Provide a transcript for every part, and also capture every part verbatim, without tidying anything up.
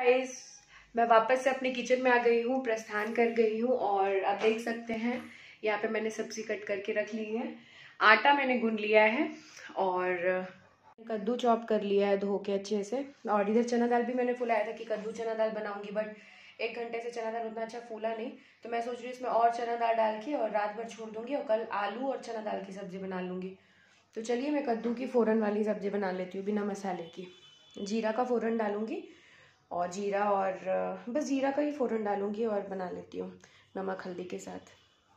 Guys, मैं वापस से अपने किचन में आ गई हूँ, प्रस्थान कर गई हूँ। और आप देख सकते हैं यहाँ पे मैंने सब्जी कट करके रख ली है, आटा मैंने गूंद लिया है और कद्दू चॉप कर लिया है धो के अच्छे से। और इधर चना दाल भी मैंने फुलाया था कि कद्दू चना दाल बनाऊंगी, बट एक घंटे से चना दाल उतना अच्छा फूला नहीं, तो मैं सोच रही हूँ इसमें और चना दाल डाल के और रात भर छोड़ दूंगी और कल आलू और चना दाल की सब्जी बना लूँगी। तो चलिए मैं कद्दू की फ़ौरन वाली सब्जी बना लेती हूँ बिना मसाले की। जीरा का फ़ौरन डालूँगी और जीरा और बस जीरा का ही फ़ौरन डालूँगी और बना लेती हूँ नमक हल्दी के साथ।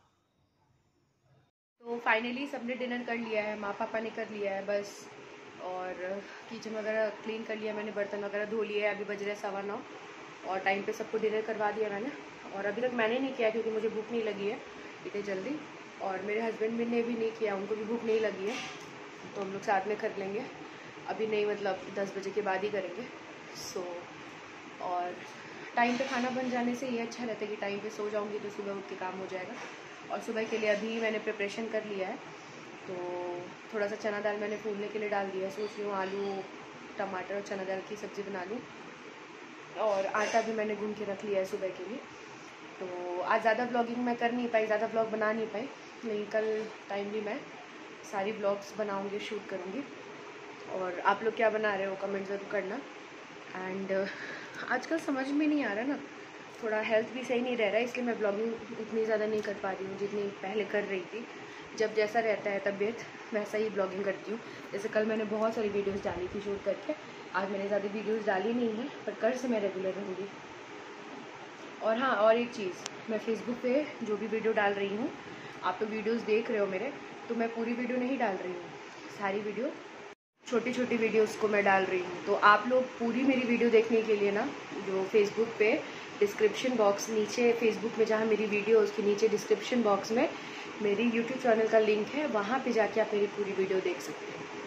तो फाइनली सबने डिनर कर लिया है, माँ पापा ने कर लिया है बस, और किचन वगैरह क्लीन कर लिया मैंने, बर्तन वगैरह धो लिए। अभी बज रहे सवा नौ और टाइम पे सबको डिनर करवा दिया मैंने। और अभी तक मैंने नहीं किया क्योंकि मुझे भूख नहीं लगी है इतनी जल्दी, और मेरे हस्बैंड ने भी नहीं किया, उनको भी भूख नहीं लगी है, तो हम लोग साथ में कर लेंगे। अभी नहीं, मतलब दस बजे के बाद ही करेंगे। सो और टाइम पे खाना बन जाने से ये अच्छा रहता है कि टाइम पे सो जाऊंगी तो सुबह उठ के काम हो जाएगा। और सुबह के लिए अभी मैंने प्रिपरेशन कर लिया है, तो थोड़ा सा चना दाल मैंने फूलने के लिए डाल दिया है। सोच रही हूँ आलू टमाटर और चना दाल की सब्ज़ी बना लूँ। और आटा भी मैंने गूंद के रख लिया है सुबह के लिए। तो आज ज़्यादा ब्लॉगिंग मैं कर नहीं पाई, ज़्यादा ब्लॉग बना नहीं पाई, लेकिन कल टाइमली मैं सारी ब्लॉग्स बनाऊँगी, शूट करूँगी। और आप लोग क्या बना रहे हो कमेंट ज़रूर करना। एंड आजकल समझ में नहीं आ रहा ना, थोड़ा हेल्थ भी सही नहीं रह रहा है, इसलिए मैं ब्लॉगिंग उतनी ज़्यादा नहीं कर पा रही हूँ जितनी पहले कर रही थी। जब जैसा रहता है तबीयत वैसा ही ब्लॉगिंग करती हूँ। जैसे कल मैंने बहुत सारी वीडियोस डाली थी शूट करके, आज मैंने ज़्यादा वीडियोस डाली नहीं है, पर कल से मैं रेगुलर रहूँगी। और हाँ, और एक चीज़, मैं फेसबुक पे जो भी वीडियो डाल रही हूँ, आप लोग वीडियोज़ देख रहे हो मेरे, तो मैं पूरी वीडियो नहीं डाल रही हूँ, सारी वीडियो छोटी छोटी वीडियोस को मैं डाल रही हूँ। तो आप लोग पूरी मेरी वीडियो देखने के लिए ना, जो फेसबुक पे डिस्क्रिप्शन बॉक्स नीचे, फेसबुक में जहाँ मेरी वीडियो उसके नीचे डिस्क्रिप्शन बॉक्स में मेरी यूट्यूब चैनल का लिंक है, वहाँ पे जाके आप मेरी पूरी वीडियो देख सकते हैं।